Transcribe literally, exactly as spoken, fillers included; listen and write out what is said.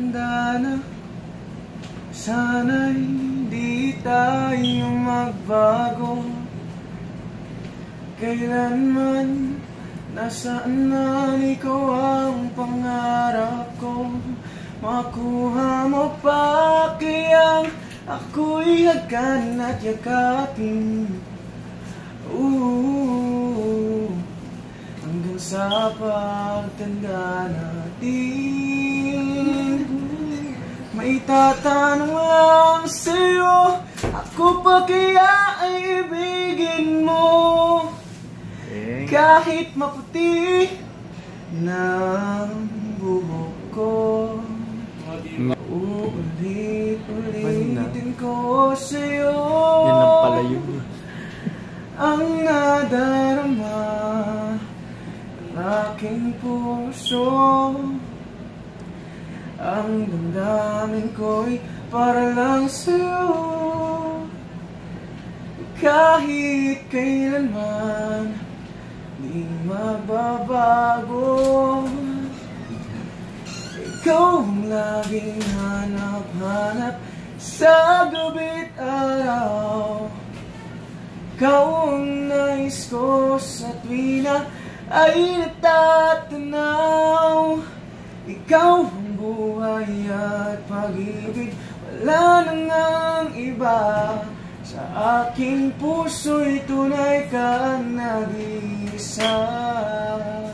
Sana, sana'y di tayo magbago. Kailanman, nasaan man ikaw ang pangarap ko. Makuha mo pa kaya ako'y hagkan at yakapin. Ooh, hanggang sa pagtanda natin. May tatanong lang sa'yo, ako pa kaya ay ibigin mo? Kahit maputi ng buhok ko, uulit-ulitin ko sa'yo. Yan lang pala yun. Ang nadarama ng aking puso. Ang damdamin ko'y para lang sa'yo. Kahit kailanman di magbabago. Ikaw ang laging hanap-hanap sa gabi't araw. Ikaw ang nais ko sa tuwina ay natatanaw. Ikaw ang buhay at pag-ibig, wala nang ang iba. Sa aking puso'y tunay kang nag-iisa.